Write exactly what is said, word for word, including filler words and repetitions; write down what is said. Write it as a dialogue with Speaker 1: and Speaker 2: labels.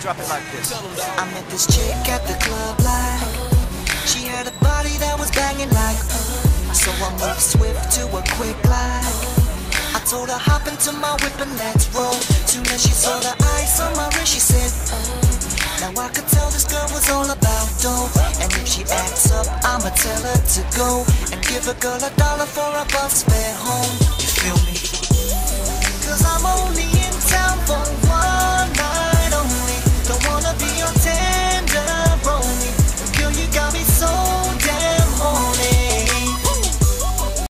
Speaker 1: drop it like this.
Speaker 2: I met this chick at the club like she had a body that was banging like uh, so I moved swift to a quick like I told her hop into my whip and let's roll. Soon as she saw the ice on my wrist she said uh, now I could tell this girl was all about dough. And if she acts up I'ma tell her to go and give a girl a dollar for a bus fare home. You feel me? Cause I'm only in town for